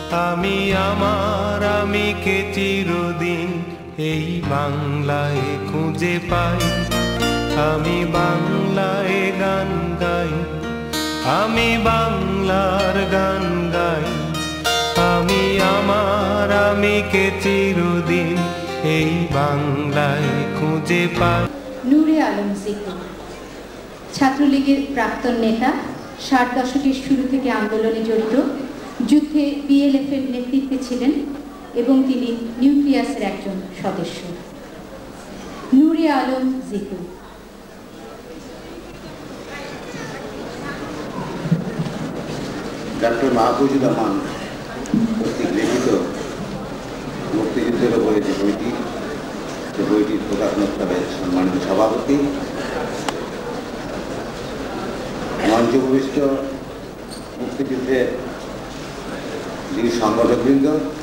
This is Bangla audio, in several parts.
আমি আমার আমিকে চিরদিন এই বাংলায় খুঁজে পাই। আমি বাংলায় গান গাই, আমি বাংলার গান গাই। আমি আমার আমিকে চিরদিন এই বাংলায় খুঁজে পাই। নূরে আলম জিকু ছাত্রলীগের প্রাক্তন নেতা, 60 দশকের শুরু থেকে আন্দোলনে জড়িত, যুদ্ধে বিএলএফ এর নেতৃত্বে ছিলেন এবং তিনি নিউক্লিয়াসের একজন সদস্য। নূরে আলম জিকু। ডক্টর মাহফুজুর রহমান কর্তৃক লিখিত মুক্তিযুদ্ধের উপরে যে বইটি, সে বইটির প্রকাশনা ক্লাবের সম্মানিত সভাপতি, মঞ্চভূমিষ্ঠ মুক্তিযুদ্ধের যিনি সংগঠকবৃন্দ,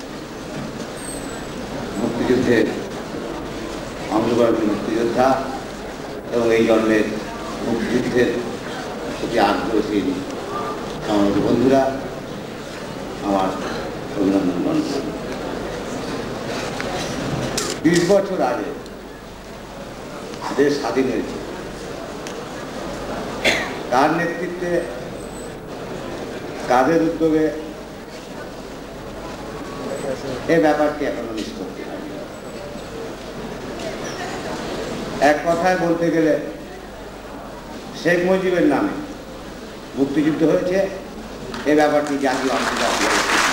মুক্তিযুদ্ধের অংশগ্রহণী মুক্তিযোদ্ধা এবং এই জন্মের মুক্তিযুদ্ধের প্রতি আগ্রহশীল আমার বন্ধুরা, আমার অভিনন্দন জানাই। 20 বছর আগে দেশ স্বাধীন হয়েছে, কার নেতৃত্বে, কাদের উদ্যোগে, এই ব্যাপারটি এখনো নিষ্পত্তি হয়নি। এক কথায় বলতে গেলে শেখ মুজিবের নামে মুক্তিযুদ্ধ হয়েছে, এ ব্যাপারটি জাতীয় আন্তর্জাতিক।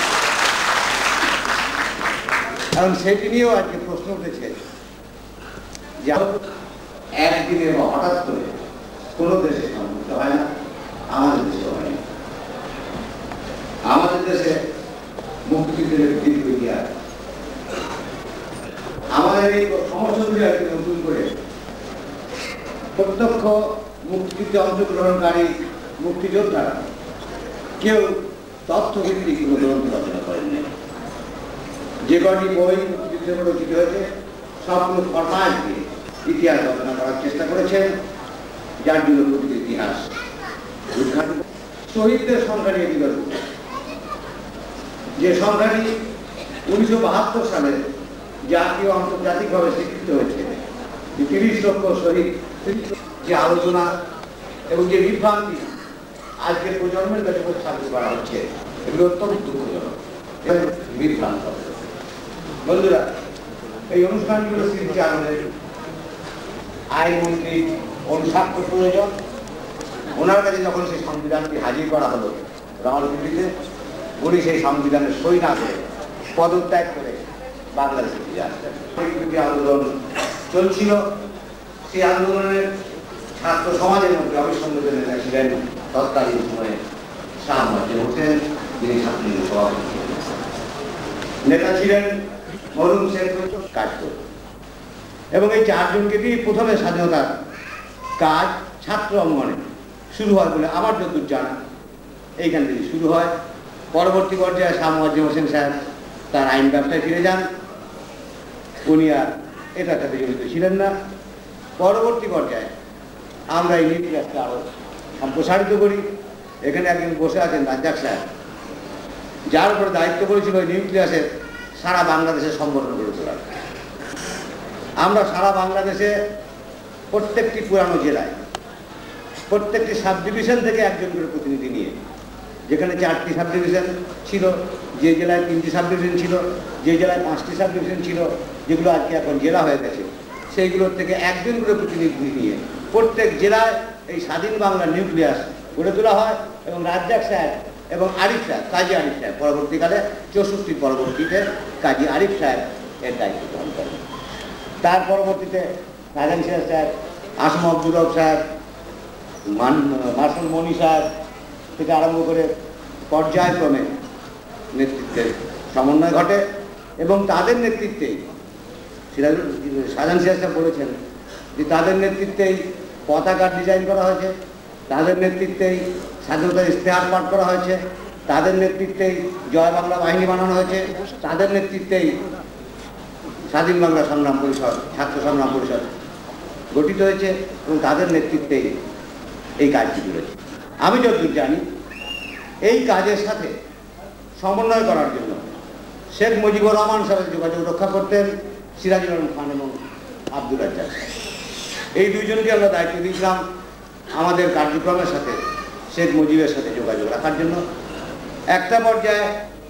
কারণ সেটি নিয়েও আজকে প্রশ্ন উঠেছে যে একদিনে বা হঠাৎ করে কোনো দেশে সংযুক্ত হয় না, আমাদের দেশে হয় না। আমাদের দেশে মুক্তিযুদ্ধের দীর্ঘ ইতিহাস। আমাদের এই সমস্যাগুলি আর কি নতুন করে প্রত্যক্ষ মুক্তিযুদ্ধে অংশগ্রহণকারী মুক্তিযোদ্ধারা কেউ তথ্যভিত্তিক কোনো গ্রন্থ রচনা করেননি। যে কটি বই মুক্তিযুদ্ধে রচিত হয়েছে সবগুলো ফরমাট দিয়ে ইতিহাস রচনা করার চেষ্টা করেছেন, যার জন্য প্রকৃত ইতিহাস উদ্ঘাটন। শহীদদের সংখ্যা নিয়ে বিতর্ক, যে সংখ্যাটি 1972 সালে জাতীয় আন্তর্জাতিকভাবে স্বীকৃত হয়েছে, 30 লক্ষ শহীদ, যে আলোচনা এবং যে বিভ্রান্তি আজকের প্রজন্মের কাছে উপস্থাপিত করা হচ্ছে, এগুলো অত্যন্ত দুঃখজনক, বিভ্রান্ত। বন্ধুরা, এই অনুষ্ঠানগুলো স্মৃতিচারণের আইনমন্ত্রী অনুস্বাক্ষর প্রয়োজন। ওনার কাছে যখন সেই সংবিধানটি হাজির করা হলো রাওয়ালপিন্ডিতে, উনি সেই সংবিধানের সই না করে পদত্যাগ করে বাংলাদেশে ফিরে আসলেন। আন্দোলন চলছিল, সেই আন্দোলনের ছাত্র সমাজের মধ্যে অবিসংগত নেতা ছিলেন তৎকালীন সময়ে শাহ মোয়াজ্জেম হোসেন, যিনি ছাত্রলীগের সভাপতি ছিলেন। নেতা ছিলেন মরহুম শেখ কাজ করত, এবং এই চারজনকে দিয়ে প্রথমে স্বাধীনতার কাজ ছাত্র অঙ্গনে শুরু হয় বলে আমার যতদূর জানা, এইখান থেকে শুরু হয়। পরবর্তী পর্যায়ে শাহ মোয়াজ্জেম হোসেন সাহেব তার আইন ব্যবসায় ফিরে যান, উনি আর এটার সাথে জড়িত ছিলেন না। পরবর্তী পর্যায়ে আমরা এই নিউক্লিয়াসকে আরো সম্প্রসারিত করি। এখানে একজন বসে আছেন রাজ্জাক সাহেব, যার উপরে দায়িত্ব করেছিল ওই নিউক্লিয়াসের সারা বাংলাদেশে সংগঠন গড়ে তোলার। আমরা সারা বাংলাদেশে প্রত্যেকটি পুরানো জেলায় প্রত্যেকটি সাব ডিভিশন থেকে একজন করে প্রতিনিধি নিয়ে, যেখানে 4টি সাব ডিভিশন ছিল, যে জেলায় 3টি সাব ডিভিশন ছিল, যে জেলায় 5টি সাব ডিভিশন ছিল, যেগুলো আজকে এখন জেলা হয়ে গেছে, সেইগুলোর থেকে একজন করে প্রতিনিধি নিয়ে প্রত্যেক জেলায় এই স্বাধীন বাংলা নিউক্লিয়াস গড়ে তোলা হয়। এবং রাজ্জাক সাহেব এবং আরিফ সাহেব, কাজী আরিফ সাহেব, পরবর্তীকালে 64 পরবর্তীতে কাজী আরিফ সাহেব এর দায়িত্ব গ্রহণ করেন। তার পরবর্তীতে নাজাম সিরাজ সাহেব, আসম আব্দুল হক সাহেব, মার্শাল মনি সাহেব থেকে আরম্ভ করে পর্যায়ক্রমে নেতৃত্বের সমন্বয় ঘটে, এবং তাদের নেতৃত্বেই শাহজাহান সিরাজ সাহেব বলেছেন যে তাদের নেতৃত্বেই পতাকার ডিজাইন করা হয়েছে, তাদের নেতৃত্বেই স্বাধীনতার ইশতেহার পাঠ করা হয়েছে, তাদের নেতৃত্বেই জয় বাংলা বাহিনী বানানো হয়েছে, তাদের নেতৃত্বেই স্বাধীন বাংলা সংগ্রাম পরিষদ, ছাত্র সংগ্রাম পরিষদ গঠিত হয়েছে, এবং তাদের নেতৃত্বেই এই কাজটি রয়েছে। আমি যতদূর জানি এই কাজের সাথে সমন্বয় করার জন্য শেখ মুজিবুর রহমান সাহেবের যোগাযোগ রক্ষা করতেন সিরাজুল আলম খান এবং আব্দুল রাজ্জাক। এই দুইজনকে আমরা দায়িত্ব দিয়েছিলাম আমাদের কার্যক্রমের সাথে শেখ মুজিবের সাথে যোগাযোগ রাখার জন্য। একটা পর্যায়ে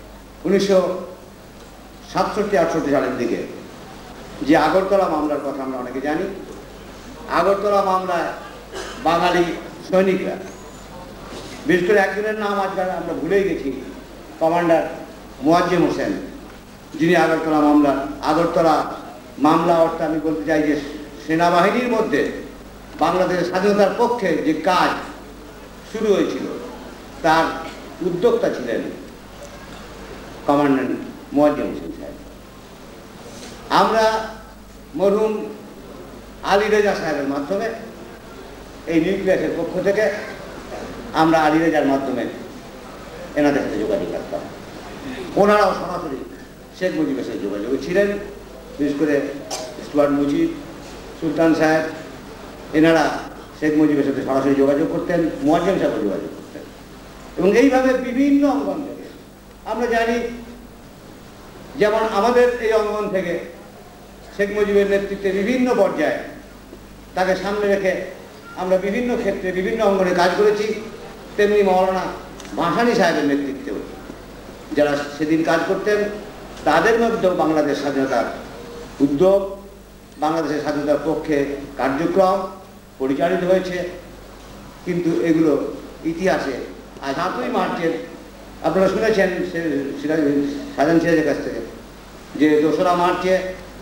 1967-68 সালের দিকে যে আগরতলা মামলার কথা আমরা অনেকে জানি, আগরতলা মামলায় বাঙালি সৈনিকরা, বিশেষ করে একজনের নাম আজকাল আমরা ভুলেই গেছি, কমান্ডার মোয়াজ্জেম হোসেন, যিনি আগরতলা মামলা অর্থে আমি বলতে চাই যে সেনাবাহিনীর মধ্যে বাংলাদেশের স্বাধীনতার পক্ষে যে কাজ শুরু হয়েছিল তার উদ্যোক্তা ছিলেন কমান্ডার মোয়াজ্জেম হোসেন সাহেব। আমরা মরহুম আলী রেজা সাহেবের মাধ্যমে এই নিউক্লিয়াসের পক্ষ থেকে আমরা আলী রেজার মাধ্যমে এনাদের সাথে যোগাযোগ রাখতাম। ওনারাও সরাসরি শেখ মুজিবের সাথে যোগাযোগে ছিলেন, বিশেষ করে স্টুয়ার্ট মুজিব, সুলতান সাহেব, এনারা শেখ মুজিবের সাথে সরাসরি যোগাযোগ করতেন, মোয়াজ্জেম সাহেব যোগাযোগ করতেন। এবং এইভাবে বিভিন্ন অঙ্গন থেকে আমরা জানি, যেমন আমাদের এই অঙ্গন থেকে শেখ মুজিবের নেতৃত্বে বিভিন্ন পর্যায়ে তাকে সামনে রেখে আমরা বিভিন্ন ক্ষেত্রে বিভিন্ন অঙ্গনে কাজ করেছি, তেমনি মৌলানা ভাসানী সাহেবের নেতৃত্বেও যারা সেদিন কাজ করতেন তাদের মধ্যেও বাংলাদেশ স্বাধীনতার উদ্যোগ, বাংলাদেশের স্বাধীনতার পক্ষে কার্যক্রম পরিচালিত হয়েছে। কিন্তু এগুলো ইতিহাসে আজ 7ই মার্চের আপনারা শুনেছেন শাহজাহান সিরাজের কাছ থেকে যে 2রা মার্চে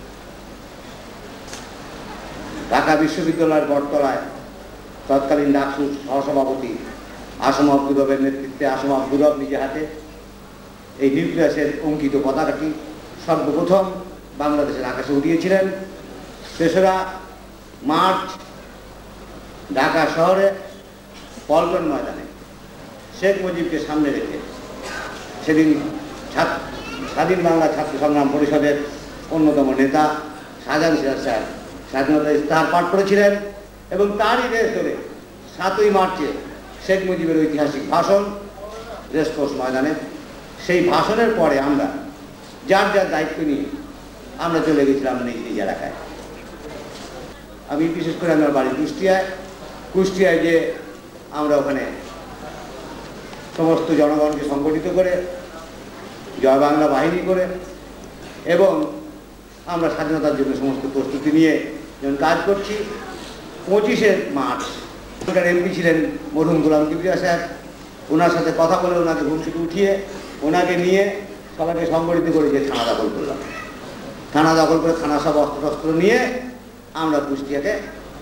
ঢাকা বিশ্ববিদ্যালয়ের বটতলায় তৎকালীন ডাকসুর সহসভাপতি আসম আব্দুর রবের নেতৃত্বে আসম আব্দুর রব নিজে হাতে এই নিউক্লিয়াসের অঙ্কিত পতাকাটি সর্বপ্রথম বাংলাদেশের আকাশে উঠিয়েছিলেন। 3রা মার্চ ঢাকা শহরে পল্টন ময়দানে শেখ মুজিবকে সামনে রেখে সেদিন স্বাধীন বাংলা ছাত্র সংগ্রাম পরিষদের অন্যতম নেতা শাহজাহান সিরাজ সাহেব স্বাধীনতা ইস্তাহার পাঠ করেছিলেন এবং তারই রেস ধরে 7ই মার্চে শেখ মুজিবের ঐতিহাসিক ভাষণ রেসকোর্স ময়দানে, সেই ভাষণের পরে আমরা যার যার দায়িত্ব নিয়ে আমরা চলে গেছিলাম নিজ নিজ এলাকায়। আমি বিশেষ করে আমার বাড়ি কুষ্টিয়ায় যে আমরা ওখানে সমস্ত জনগণকে সংগঠিত করে জয় বাংলা বাহিনী করে এবং আমরা স্বাধীনতার জন্য সমস্ত প্রস্তুতি নিয়ে যখন কাজ করছি। 25শে মার্চ ওখানকার এমপি ছিলেন মরহুম গোলাম কিবরিয়া সাহেব, ওনার সাথে কথা বলে ওনাকে ঘুম থেকে উঠিয়ে ওনাকে নিয়ে সবাইকে সংগঠিত করে যে থানা দখল করলাম। থানা দখল করে থানা সব অস্ত্র নিয়ে আমরা কুষ্টিয়াকে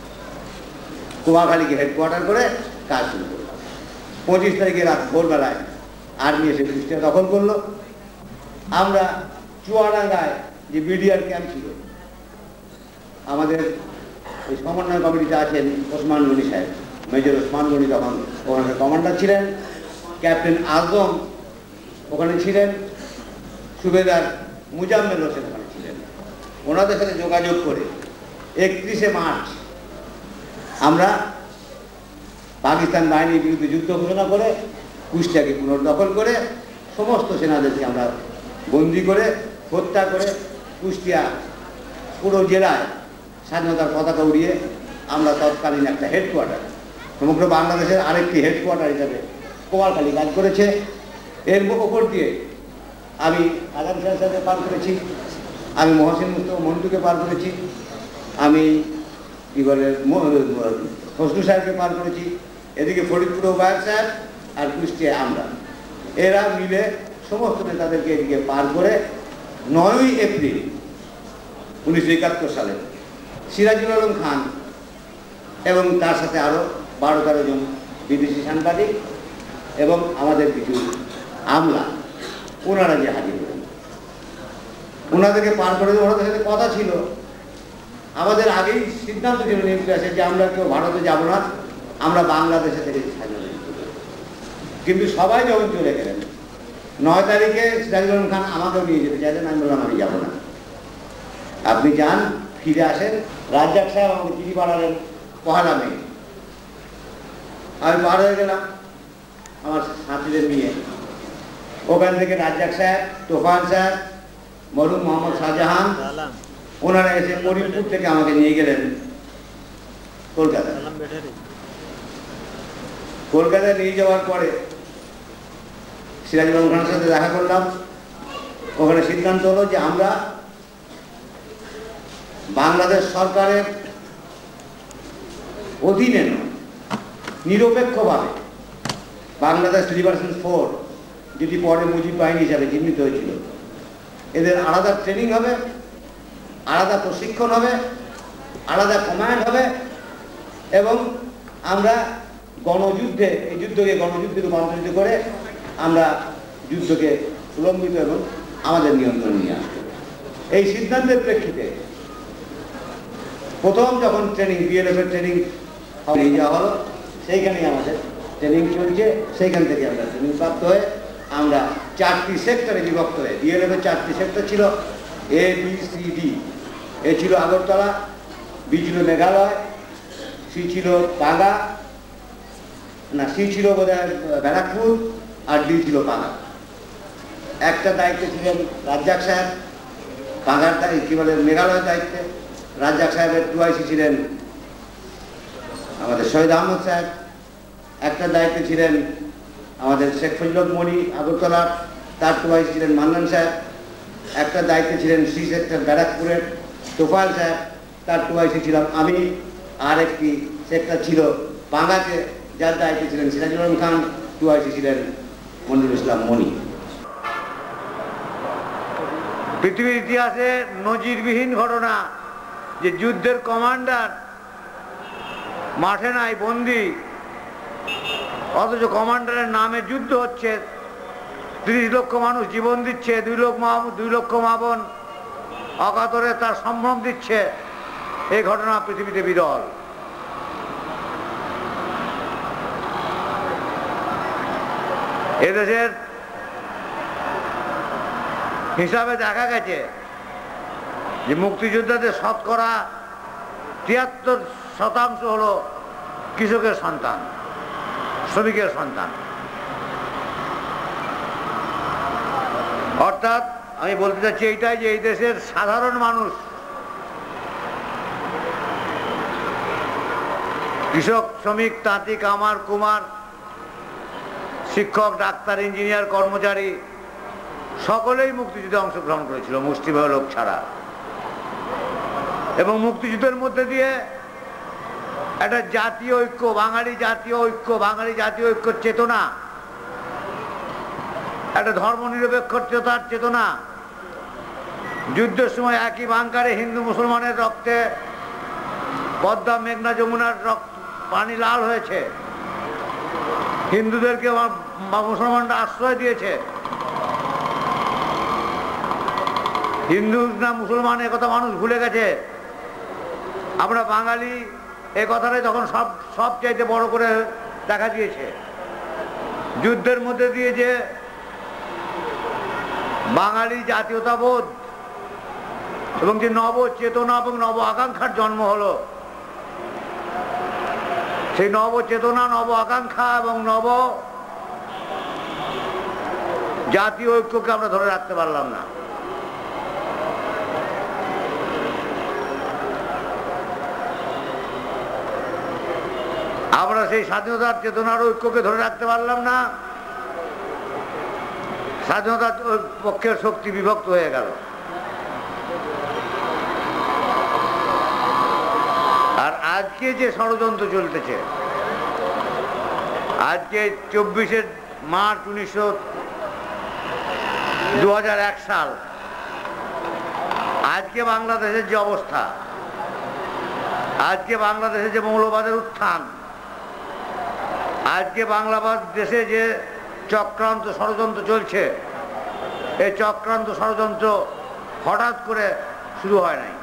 কুমাখালীকে হেডকোয়ার্টার করে কাজ শুরু করলাম। 25 তারিখে রাত ভোরবেলায় আর্মি এসে কুষ্টিয়া দখল করলো। আমরা চুয়াডাঙ্গায় যে বিডিআর ক্যাম্প ছিল, আমাদের ওই সমন্বয় কমিটিতে আছেন ওসমান গনি সাহেব, মেজর ওসমান গনি তখন ওখানে কমান্ডার ছিলেন, ক্যাপ্টেন আজম ওখানে ছিলেন, সুবেদার মুজাম্মেল হোসেন ওখানে ছিলেন। ওনাদের সাথে যোগাযোগ করে 31শে মার্চ আমরা পাকিস্তান বাহিনীর বিরুদ্ধে যুদ্ধ ঘোষণা করে কুষ্টিয়াকে পুনর্দখল করে সমস্ত সেনাদেরকে আমরা বন্দি করে হত্যা করে কুষ্টিয়া পুরো জেলায় স্বাধীনতার পতাকা উড়িয়ে আমরা তৎকালীন একটা হেডকোয়ার্টার, সমগ্র বাংলাদেশের আরেকটি হেডকোয়ার্টার হিসাবে কুমারখালী কাজ করেছে। এর ওপর দিয়ে আমি আগাম সাহেবকে পার করেছি, আমি মহসিন মুস্তফা মন্টুকে পার করেছি, আমি কি বলে ফজলু সাহেবকে পার করেছি, এদিকে ফরিদপুর ওবায়দ সাহেব আর কুষ্টিয়া আমরা, এরা মিলে সমস্ত নেতাদেরকে এদিকে পার করে 9ই এপ্রিল 1971 সালে সিরাজুল আলম খান এবং তার সাথে আরও 12-13 জন বিদেশি সাংবাদিক এবং আমাদের কিছু আমলা ওনারা যে হাজির করেন, ওনাদেরকে পার করে ওনাদের সাথে কথা ছিল। আমাদের আগেই সিদ্ধান্ত ছিল নিউক্লিয়াসে যে আমরা কেউ ভারতে যাব না, আমরা বাংলাদেশে থেকে স্বাধীনতা। কিন্তু সবাই যখন চলে গেলেন 9 তারিখে সিরাজুল আলম খান আমাকেও নিয়ে যেতে চাইলেন, আমি বললাম আমি যাবো না, আপনি যান ফিরে আসেন। রাজ্জাক সাহেব আমাকে চিঠি পাঠালেন 1 মে, আমি পার হয়ে গেলাম আমার সাথীদের নিয়ে। ওখান থেকে রাজ্জাক সাহেব, তোফান সাহেব, মরহুম মোহাম্মদ শাহজাহান, ওনারা এসে মরিপুর থেকে আমাকে নিয়ে গেলেন কলকাতা। কলকাতায় নিয়ে যাওয়ার পরে সিরাজুল খানের সাথে দেখা করলাম। ওখানে সিদ্ধান্ত হলো যে আমরা বাংলাদেশ সরকারের অধীনে নিরপেক্ষভাবে বাংলাদেশ লিবারেশন ফোর্স, যেটি পরে মুজিব বাহিনী হিসাবে চিহ্নিত হয়েছিল, এদের আলাদা ট্রেনিং হবে, আলাদা প্রশিক্ষণ হবে, আলাদা কমান্ড হবে এবং আমরা গণযুদ্ধে, এই যুদ্ধকে গণযুদ্ধে রূপান্তরিত করে আমরা যুদ্ধকে প্রলম্বিত এবং আমাদের নিয়ন্ত্রণ নিয়ে আসবো। এই সিদ্ধান্তের প্রেক্ষিতে প্রথম যখন ট্রেনিং, বিএলএফ এর ট্রেনিং নিয়ে যাওয়া হলো, সেইখানেই আমাদের ট্রেনিং চলছে। সেইখান থেকে আমরা ট্রেনিং প্রাপ্ত হয়ে আমরা 4টি সেক্টরে বিভক্ত হয়ে, বিএলএফ এর 4টি সেক্টর ছিল, A B C D. A ছিল আগরতলা, বি ছিল মেঘালয়, সি ছিল বাগা, না সি ছিল বোধহয় ব্যারাকপুর, আর ডি ছিল বাগা। একটা দায়িত্বে ছিলেন রাজ্জাক সাহেব, বাগার কি বলে মেঘালয়ের দায়িত্বে। রাজ্জাক সাহেবের 2IC ছিলেন আমাদের শহীদ আহমদ সাহেব। একটা দায়িত্বে ছিলেন আমাদের শেখ ফজলুল মনি আগরতলার, তার 2IC ছিলেন মান্নান সাহেব। একটা দায়িত্বে ছিলেন সি সেক্টর ব্যারাকপুরের তোফাল সাহেব, তার 2IC ছিলাম আমি। আর একটি সেক্টর ছিল বাংলাতে, যার দায়িত্বে ছিলেন সিরাজুল আলম খান, 2IC ছিলেন মনিরুল ইসলাম মনি। পৃথিবীর ইতিহাসে নজিরবিহীন ঘটনা যে যুদ্ধের কমান্ডার মাঠে নাই, বন্দী, অথচ কমান্ডারের নামে যুদ্ধ হচ্ছে, 30 লক্ষ মানুষ জীবন দিচ্ছে, 2 লক্ষ মা বোন অকাতরে তার সম্ভ্রম দিচ্ছে। এই ঘটনা পৃথিবীতে বিরল। এদেশের হিসাবে দেখা গেছে যে মুক্তিযোদ্ধাদের শতকরা 73% হলো কৃষকের সন্তান, শ্রমিকের সন্তান। অর্থাৎ আমি বলতে চাচ্ছি এইটাই যে এই দেশের সাধারণ মানুষ, কৃষক, শ্রমিক, তাঁতি, কামার, কুমার, শিক্ষক, ডাক্তার, ইঞ্জিনিয়ার, কর্মচারী সকলেই মুক্তিযুদ্ধে অংশগ্রহণ করেছিল, মুষ্টিমেয় লোক ছাড়া। এবং মুক্তিযুদ্ধের মধ্যে দিয়ে একটা জাতীয় ঐক্য, বাঙালি জাতীয় ঐক্য, বাঙালি জাতীয় ঐক্যের চেতনা, একটা ধর্মনিরপেক্ষতার চেতনা। যুদ্ধের সময় একই বাংকারে হিন্দু মুসলমানের রক্তে পদ্মা, মেঘনা, যমুনার পানি লাল হয়েছে। হিন্দুদেরকে মুসলমানরা আশ্রয় দিয়েছে। হিন্দু না মুসলমান এ কথা মানুষ ভুলে গেছে। আমরা বাঙালি এ কথাটাই তখন সব চাইতে বড় করে দেখা দিয়েছে। যুদ্ধের মধ্যে দিয়ে যে বাঙালি জাতীয়তাবোধ এবং যে নব চেতনা এবং নব আকাঙ্ক্ষার জন্ম হলো, সেই নব চেতনা, নব আকাঙ্ক্ষা এবং নব জাতীয় ঐক্যকে আমরা ধরে রাখতে পারলাম না। আমরা সেই স্বাধীনতার চেতনার ঐক্যকে ধরে রাখতে পারলাম না। স্বাধীনতার পক্ষের শক্তি বিভক্ত হয়ে গেল। আর আজকে যে ষড়যন্ত্র চলতেছে, আজকে 24শে মার্চ 2001 সাল, আজকে বাংলাদেশের যে অবস্থা, আজকে বাংলাদেশে যে মৌলবাদের উত্থান, আজকে বাংলাদেশে যে চক্রান্ত ষড়যন্ত্র চলছে, এই চক্রান্ত ষড়যন্ত্র হঠাৎ করে শুরু হয় নাই।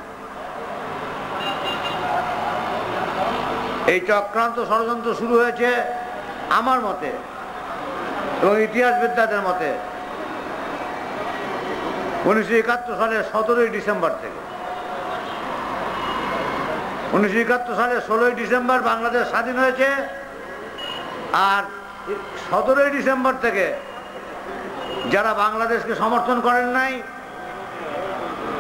এই চক্রান্ত ষড়যন্ত্র শুরু হয়েছে আমার মতে এবং ইতিহাসবিদদের মতে 1971 সালের 17ই ডিসেম্বর থেকে। 1971 সালের 16ই ডিসেম্বর বাংলাদেশ স্বাধীন হয়েছে, আর 17ই ডিসেম্বর থেকে যারা বাংলাদেশকে সমর্থন করেন নাই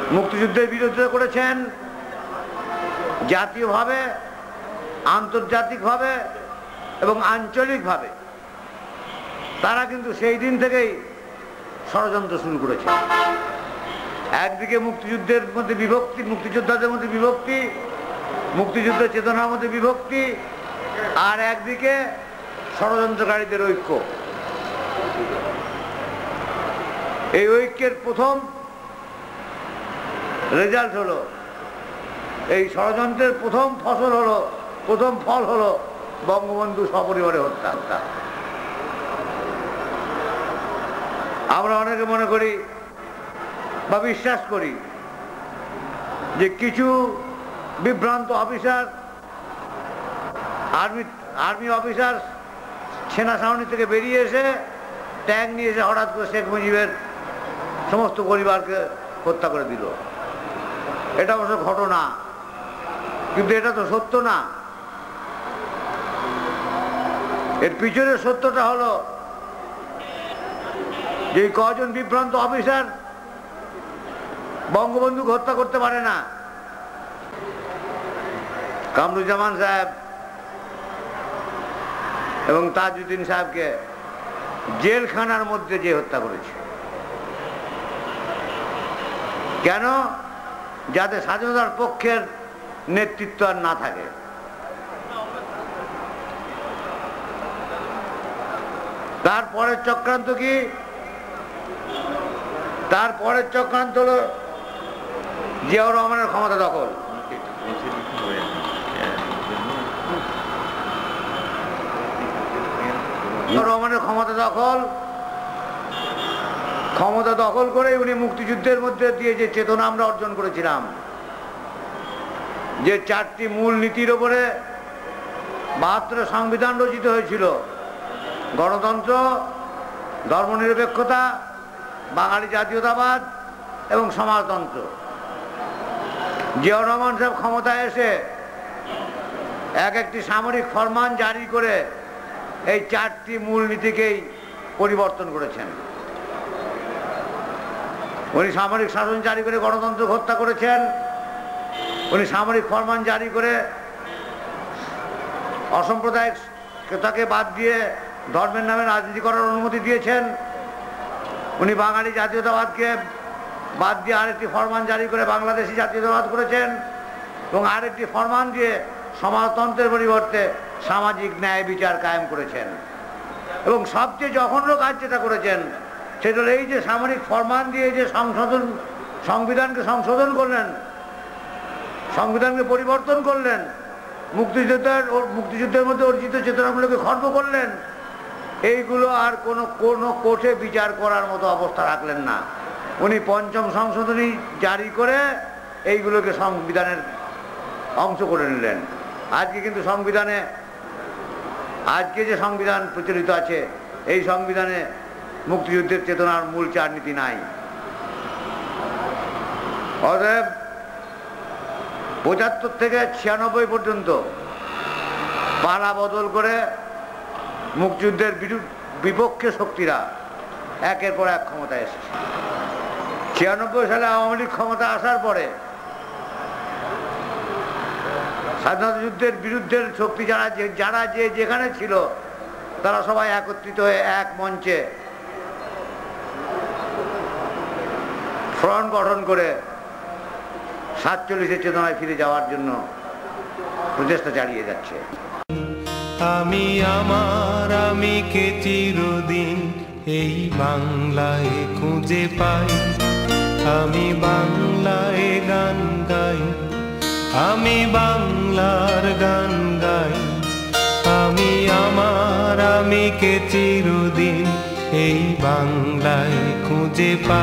মুক্তিযুদ্ধের বিরোধিতা করেছেন জাতীয়ভাবে, আন্তর্জাতিকভাবে এবং আঞ্চলিকভাবে। তারা কিন্তু সেই দিন থেকেই ষড়যন্ত্র শুরু করেছে। একদিকে মুক্তিযুদ্ধের মধ্যে বিভক্তি, মুক্তিযোদ্ধাদের মধ্যে বিভক্তি, মুক্তিযুদ্ধের চেতনার মধ্যে বিভক্তি, আর একদিকে ষড়যন্ত্রকারীদের ঐক্য। এই ঐক্যের প্রথম রেজাল্ট হলো, এই ষড়যন্ত্রের প্রথম ফসল হলো, প্রথম ফল হলো বঙ্গবন্ধু সপরিবারে হত্যা। আমরা অনেকে মনে করি বা বিশ্বাস করি যে কিছু বিভ্রান্ত অফিসার, আর্মি অফিসার সেনা ছাউনি থেকে বেরিয়ে এসে ট্যাঙ্ক নিয়ে এসে হঠাৎ করে শেখ মুজিবের সমস্ত পরিবারকে হত্যা করে দিল। এটা অবশ্য ঘটনা, কিন্তু এটা তো সত্য না। এর পিছনের সত্যটা হলো যে কজন বিভ্রান্ত অফিসার বঙ্গবন্ধুকে হত্যা করতে পারে না। কামরুজ্জামান সাহেব এবং তাজউদ্দিন সাহেবকে জেলখানার মধ্যে যে হত্যা করেছে। কেন? যাতে স্বাধীনতার পক্ষের নেতৃত্ব আর না থাকে। তারপরের চক্রান্ত কি? তারপরের চক্রান্ত হলো জিয়াউর রহমানের ক্ষমতা দখল। রহমানের ক্ষমতা দখল করে উনি মুক্তিযুদ্ধের মধ্যে দিয়ে যে চেতনা আমরা অর্জন করেছিলাম, যে 4টি মূল নীতির উপরে 72 সংবিধান রচিত হয়েছিল, গণতন্ত্র, ধর্মনিরপেক্ষতা, বাঙালি জাতীয়তাবাদ এবং সমাজতন্ত্র। জিয়াউর রহমান সাহেব ক্ষমতায় এসে একটি সামরিক ফরমান জারি করে এই 4টি মূল নীতিকেই পরিবর্তন করেছেন। উনি সামরিক শাসন জারি করে গণতন্ত্র হত্যা করেছেন। উনি সামরিক ফরমান জারি করে অসাম্প্রদায়িকতাকে বাদ দিয়ে ধর্মের নামে রাজনীতি করার অনুমতি দিয়েছেন। উনি বাঙালি জাতীয়তাবাদকে বাদ দিয়ে আরেকটি ফরমান জারি করে বাংলাদেশি জাতীয়তাবাদ করেছেন এবং আরেকটি ফরমান দিয়ে সমাজতন্ত্রের পরিবর্তে সামাজিক ন্যায় বিচার কায়েম করেছেন। এবং সবচেয়ে জঘন্য কাজ যেটা করেছেন সেটা হলো এই যে সামরিক ফরমান দিয়ে যে সংবিধানকে সংশোধন করলেন, সংবিধানকে পরিবর্তন করলেন, মুক্তিযুদ্ধের মধ্যে অর্জিত চেতনাগুলোকে খর্ব করলেন, এইগুলো আর কোনো কোর্টে বিচার করার মতো অবস্থা রাখলেন না। উনি 5ম সংশোধনী জারি করে এইগুলোকে সংবিধানের অংশ করে নিলেন। আজকে কিন্তু আজকে যে সংবিধান প্রচলিত আছে, এই সংবিধানে মুক্তিযুদ্ধের চেতনার মূল 4 নীতি নাই। অতএব 75 থেকে 96 পর্যন্ত পালা বদল করে মুক্তিযুদ্ধের বিপক্ষে শক্তিরা একের পর এক ক্ষমতায় এসেছে। 96 সালে আওয়ামী লীগ ক্ষমতা আসার পরে স্বাধীনতা যুদ্ধের বিরুদ্ধের শক্তি যারা যেখানে ছিল তারা সবাই একত্রিত হয়ে এক মঞ্চে ফ্রন্ট গঠন করে 47-এর চেতনায় ফিরে যাওয়ার জন্য প্রচেষ্টা চালিয়ে যাচ্ছে। আমি কে চিরদিন এই বাংলায় খুঁজে পাই। আমি বাংলায় গান গাই, আমি বাংলার গান গাই। আমি কে চিরদিন এই বাংলায় খুঁজে পাই।